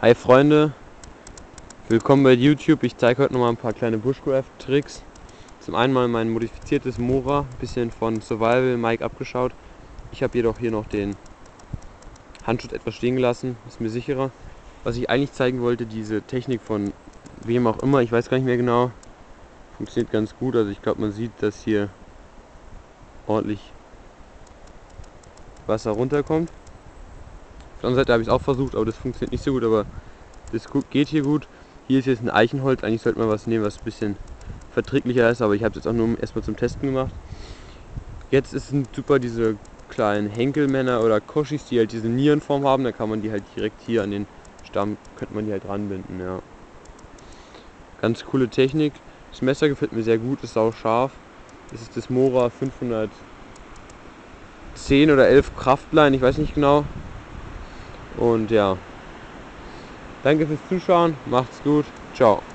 Hi Freunde, willkommen bei YouTube. Ich zeige heute nochmal ein paar kleine Bushcraft-Tricks. Zum einen mal mein modifiziertes Mora, ein bisschen von Survival Mike abgeschaut. Ich habe jedoch hier noch den Handschutz etwas stehen gelassen, ist mir sicherer. Was ich eigentlich zeigen wollte, diese Technik von wem auch immer, ich weiß gar nicht mehr genau, funktioniert ganz gut. Also ich glaube, man sieht, dass hier ordentlich Wasser runterkommt. Auf der anderen Seite habe ich es auch versucht, aber das funktioniert nicht so gut, aber das geht hier gut. Hier ist jetzt ein Eichenholz, eigentlich sollte man was nehmen, was ein bisschen verträglicher ist, aber ich habe es jetzt auch nur erstmal zum Testen gemacht. Jetzt sind super diese kleinen Henkelmänner oder Koschis, die halt diese Nierenform haben, da kann man die halt direkt hier an den Stamm, könnte man die halt ranbinden, ja. Ganz coole Technik. Das Messer gefällt mir sehr gut, ist sau scharf. Das ist das Mora 510 oder 11 Kraftline, ich weiß nicht genau. Und ja, danke fürs Zuschauen, macht's gut, ciao.